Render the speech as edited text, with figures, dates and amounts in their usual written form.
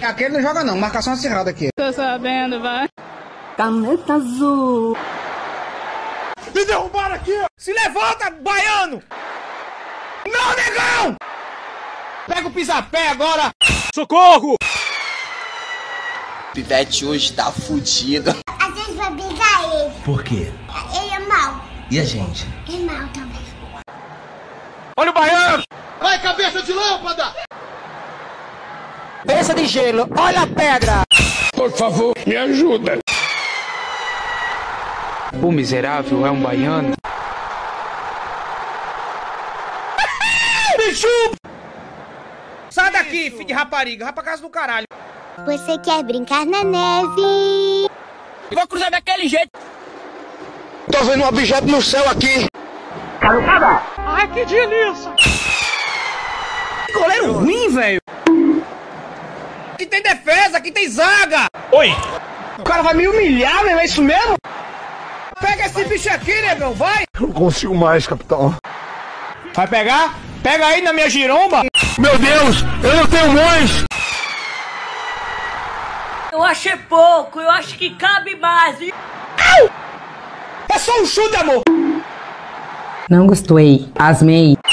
Aqui ele não joga não, marcação acirrada aqui. Tô sabendo, vai. Caneta azul. Me derrubaram aqui! Se levanta, baiano! Não, negão! Pega o pisapé agora! Socorro! O Pivete hoje tá fudido. A gente vai brigar ele. Por quê? Ele é mau. E a gente? É mau também. Olha o baiano! Vai, cabeça de lâmpada! Pensa de gelo, olha a pedra! Por favor, me ajuda. O miserável é um baiano. Bicho! Sai daqui, filho de rapariga, vai pra casa do caralho. Você quer brincar na neve? Vou cruzar daquele jeito. Tô vendo um objeto no céu aqui. Ai, que delícia! Que goleiro ruim, velho! Aqui tem defesa, aqui tem zaga! Oi! O cara vai me humilhar, meu, é isso mesmo? Pega esse bicho aqui, negão, vai! Eu não consigo mais, capitão. Vai pegar? Pega aí na minha giromba! Meu Deus, eu não tenho mães! Eu achei pouco, eu acho que cabe mais. É só um chute, amor! Não gostei. Asmei.